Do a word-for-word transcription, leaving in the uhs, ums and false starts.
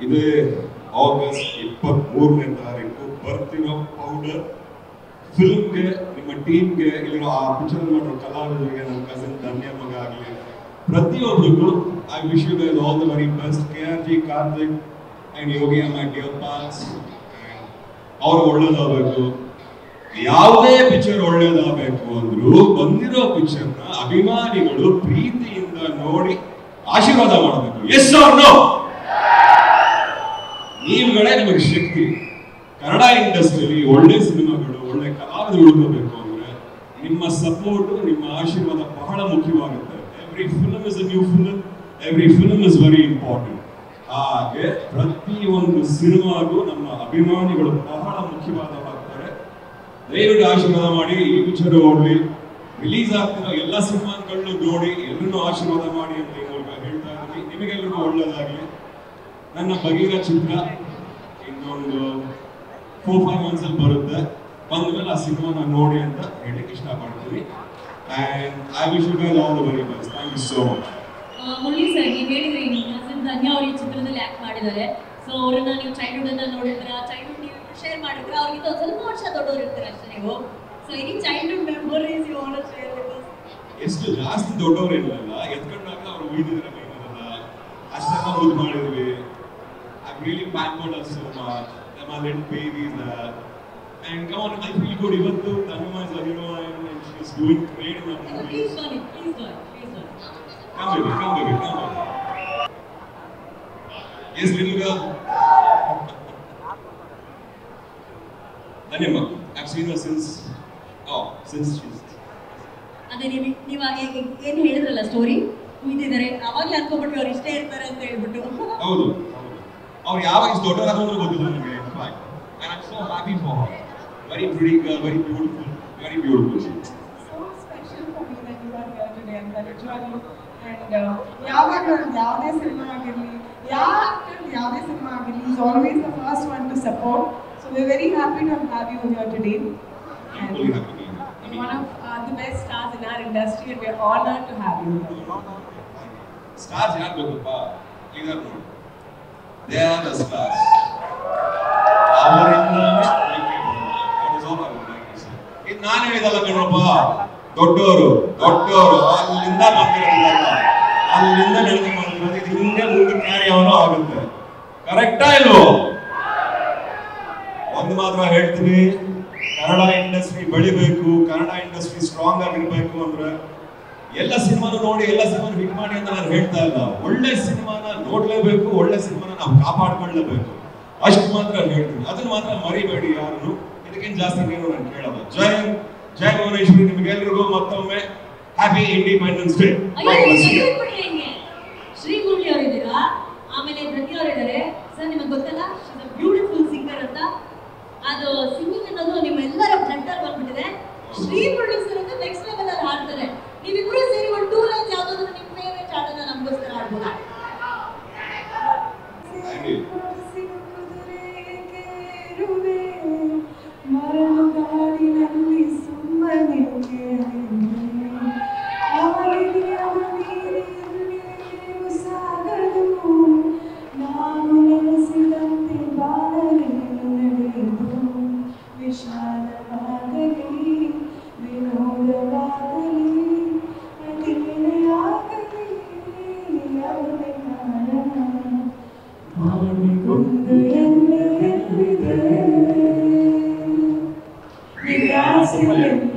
ಇದೇ ಆಗಸ್ಟ್ ಇಪ್ಪತ್ಮೂರನೇ ತಾರೀಕು ಬರ್ತಿರೋ ಪೌಡರ್ ಫಿಲ್ಮ್ಗೆ ನಿಮ್ಮ ಟೀಮ್ಗೆ ಇಲ್ಲಿರೋ ಆ ಪಿಕ್ಚರ್ ಮಾಡಿರೋ ಕಲಾವಿದರಿಗೆ ನನ್ನ ಕಸಿನ್ ಧನ್ಯ ಮಗ ಆಗಲಿ ಪ್ರತಿಯೊಬ್ಬರಿಗೂ I wish you guys all the very best. K R G Karthik and Yogi my dear boss ಅವ್ರು ಒಳ್ಳೇದಾಗಬೇಕು. ಯಾವುದೇ ಪಿಕ್ಚರ್ ಒಳ್ಳೇದಾಗಬೇಕು ಅಂದ್ರು ಬಂದಿರೋ ಪಿಕ್ಚರ್ನ ಅಭಿಮಾನಿಗಳು ಪ್ರೀತಿಯಿಂದ ನೋಡಿ ಆಶೀರ್ವಾದ ಮಾಡಬೇಕು. S R no? ನೀವುಗಳೇ ನಿಮಗೆ ಶಕ್ತಿ. ಕನ್ನಡ ಇಂಡಸ್ಟ್ರಿಯಲ್ಲಿ ಒಳ್ಳೆ ಸಿನಿಮಾಗಳು ಒಳ್ಳೆ ಕಲಾವಿದರು ಉಳ್ಕೋಬೇಕು ಅಂದ್ರೆ ನಿಮ್ಮ ಸಪೋರ್ಟ್ ನಿಮ್ಮ ಆಶೀರ್ವಾದ ಬಹಳ ಮುಖ್ಯವಾಗುತ್ತೆ. Every film is a new film, every film is very important. ಹಾಗೆ ಪ್ರತಿಯೊಂದು ಸಿನಿಮಾಗೂ ನಮ್ಮ ಅಭಿಮಾನಿಗಳು ಬಹಳ ಮುಖ್ಯವಾದವಾಗ್ತಾರೆ. ದಯವಿಟ್ಟು ಆಶೀರ್ವಾದ ಮಾಡಿ. ಈ ಪಿಕ್ಚರ್ ಓಡಲಿ, ರಿಲೀಸ್ ಆಗ್ತಿರೋ ಎಲ್ಲ ಸಿನಿಮಾಗಳನ್ನೂ ನೋಡಿ ಎಲ್ಲರೂ ಆಶೀರ್ವಾದ ಮಾಡಿ ಅಂತ ಈ ಮೂಲಕ ಹೇಳ್ತಾ ಇದ್ದೀನಿ. ನಿಮಗೆಲ್ಲರಿಗೂ ಒಳ್ಳೆಯದಾಗಲಿ. ನನ್ನ ಬಗೆಯ ಚಿತ್ರ ಇನ್ನೊಂದು ಫೋರ್ ಫೈವ್ ಮಂತ್ಸ್ ಅಲ್ಲಿ ಬರುತ್ತೆ. ಬಂದ ಮೇಲೆ ಆ ಸಿನಿಮಾನ ನೋಡಿ ಅಂತ ಹೇಳಲಿಕ್ಕೆ ಇಷ್ಟಪಡ್ತೀನಿ. And I wish you guys all the very best. Thank you so much. Murali sir, ನೀವು ಹೇಳಿದ್ರಿ ನಿಮ್ಮ ಧನ್ಯ ಅವರು ಈ ಚಿತ್ರದಲ್ಲಿ ಆಕ್ಟ್ ಮಾಡಿದ್ದಾರೆ. ಸೊ ಅವರನ್ನ ನೀವು ಚೈಲ್ಡ್ಹುಡ್ ಅನ್ನ ನೋಡಿದ್ರ, ಚೈಲ್ಡ್ಹುಡ್ ನೀವು ಶೇರ್ ಮಾಡಿದ್ರೆ ಅವ್ರಿಗೆ ಒಂದು ಸ್ವಲ್ಪ ವರ್ಷ ದೊಡ್ಡವರು ಇರ್ತಾರೆ ಅಷ್ಟೇ ನೀವು. So any childhood memories you want to share with us? ಎಷ್ಟು ಜಾಸ್ತಿ ದೊಡ್ಡವರು ಇರಲಿಲ್ಲ, ಎತ್ಕೊಂಡಾಗ ಅವ್ರು ಉಳಿದಿದ್ರೆ ಮೈನಲ್ಲ ಅಷ್ಟೆಲ್ಲ ಮುದ್ದು ಮಾಡಿದ್ವಿ. I really pampered us so much. They're my little babies there. And come on, I feel good. Even though Tanima is a heroine and she's doing great in the movie. Please do it, please do it, please do it. Come baby, come baby, come baby. Yes, little girl. Tanima, I've seen her since, oh, since she's... ಅದೇ ನೀವು ನೀವು ಏನು ಹೇಳಿದ್ರಲ್ಲ story ಇದ್ದಾರೆ, ಅವಾಗಲೇ ಅನ್ಕೊಂಡ್ಬಿಟ್ವಿ ಅವ್ರು ಇಷ್ಟೇ ಇರ್ತಾರೆ ಅಂತ ಹೇಳ್ಬಿಟ್ಟು. ಹೌದು, ಅವ್ರು ಯಾವಾಗ ಇಷ್ಟು ದೊಡ್ಡವರಾದ್ರು ಗೊತ್ತಿಲ್ಲ ನನಗೆ. And I'm so happy for her. Very pretty girl, very beautiful, very beautiful. So special for me that you are here today and that you are here. And ಯಾವಾಗ ಯಾವುದೇ ಸಿನಿಮಾ ಆಗಿರಲಿ, ಯಾವ ಆಕ್ಟರ್ ಯಾವುದೇ ಸಿನಿಮಾ ಆಗಿರಲಿ, is always the first one to support. So we're very happy to have you here today. I'm really happy to be here. And one of uh, the best stars in our industry, and we're honored to have you here. Stars ಯಾರು ಗೊತ್ತಪ್ಪ? ಈಗ ನೋಡಿ, they are the stars. ಅವರಿಂದನೇ ಇದು ನಾನು ಹೇಳಿದಲ್ಲ ಕಣ್ರಪ್ಪ, ದೊಡ್ಡವರು ದೊಡ್ಡವರು ಅಲ್ಲಿಂದ ಬಂದಿರೋದಿಲ್ಲ, ಅಲ್ಲಿಂದ ನಡೆದು ಬಂದಿರೋದು. ಇದು ಹಿಂಗೆ ಮುಂದೆ ಕ್ಯಾರಿ ಅವನು ಆಗುತ್ತೆ. ಕರೆಕ್ಟಾ ಇಲ್ವೋ? ಒಂದು ಮಾತ್ರ ಹೇಳ್ತೀನಿ, ಕನ್ನಡ ಇಂಡಸ್ಟ್ರಿ ಬೆಳಿಬೇಕು, ಕನ್ನಡ ಇಂಡಸ್ಟ್ರಿ ಸ್ಟ್ರಾಂಗ್ ಆಗಿರ್ಬೇಕು ಅಂದ್ರೆ ಎಲ್ಲ ಸಿನಿಮಾನು ನೋಡಿ ಎಲ್ಲ ಸಿನಿಮಾನು ಹಿಟ್ ಮಾಡಿ ಅಂತ ನಾನು ಹೇಳ್ತಾ ಇಲ್ಲ. ಒಳ್ಳೆ ಸಿನಿಮಾನ ನೋಡ್ಲೇಬೇಕು, ಒಳ್ಳೆ ಸಿನಿಮಾನ ನಾವು ಕಾಪಾಡ್ಕೊಳ್ಳೇಬೇಕು, ಅಷ್ಟು ಮಾತ್ರ ಹೇಳ್ತೀನಿ. ಅದನ್ನ ಮಾತ್ರ ಮರಿಬೇಡಿ ಯಾರು. ಇದಕ್ಕಿಂತ ಜಾಸ್ತಿ ಏನು ನಾನು ಕೇಳಲ್ಲ. ಜೈ ಜೈ ಭುವನೇಶ್ವರಿ, ನಿಮಗೆಲ್ಲರಿಗೂ ಮತ್ತೊಮ್ಮೆ happy independence day. Shri Murali ಅವರಿದ್ದೀರಾ, ಆಮೇಲೆ ಧನ್ಯ ಅವರಿದ್ದಾರೆ. ಸರ್ ನಿಮಗೆ ಗೊತ್ತಲ್ಲ, ಬ್ಯೂಟಿಫುಲ್ ಸಿಂಗರ್ ಅಂತ. ಅದು ಸಿಂಗಿಂಗ್ ಅನ್ನೋದು ನಿಮ್ಮೆಲ್ಲರ ಬ್ಲಡ್ ಅಲ್ಲಿ ಬಂದ್ಬಿಟ್ಟಿದೆ. ಶ್ರೀ ಮುರಳಿ ಸರ್ ಅಂತ ನೆಕ್ಸ್ಟ್ ಲೆವೆಲ್ ಅಲ್ಲಿ ಹಾಡ್ತಾರೆ. ನೀವಿಬ್ರು ಸೇರಿ ಒಂದು ಟೂ ಲೈನ್ಸ್ ಯಾವ್ದಾದ್ರು ನಿಮ್ಮ ಫೇವರೇಟ್ ಹಾಡನ್ನ ನಮಗೋಸ್ಕರ ಹಾಡ್ಬೋದಾ? ಮರಳುಗಾಡಿನಲ್ಲಿ ಸುಮ್ಮನೆ ಸಾಗಲು ನಾನು ನೆನೆಸಿದಂತೆ ಬಾಳಲೇನು ನಡೆಯುವುದು. ವಿಶಾಲವಾಗಲಿ ವಿನೋದವಾಗಲಿ ಅದೇನೇ ಆಗಲಿ ಯಾವುದೇ ಕಾರಣ ಅವನಿಗೊಂದು ಎಲ್ಲೆ ಎಲ್ಲಿದೆ ನಿರಾಸೆ